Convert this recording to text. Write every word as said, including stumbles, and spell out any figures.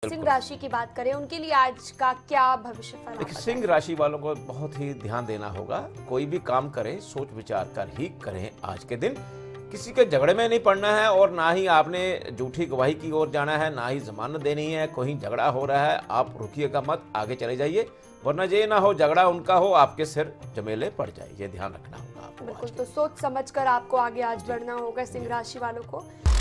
सिंह राशि की बात करें, उनके लिए आज का क्या भविष्य फल? देखिए, सिंह राशि वालों को बहुत ही ध्यान देना होगा। कोई भी काम करें सोच विचार कर ही करें। आज के दिन किसी के झगड़े में नहीं पड़ना है और ना ही आपने झूठी गवाही की ओर जाना है, ना ही जमानत देनी है। कोई झगड़ा हो रहा है, आप रुकिएगा मत, आगे चले जाइए, वरना ये ना हो झगड़ा उनका हो, आपके सिर जमेले पड़ जाए। ये ध्यान रखना होगा आपको। बिल्कुल, तो सोच समझ कर आपको आगे आज बढ़ना होगा सिंह राशि वालों को।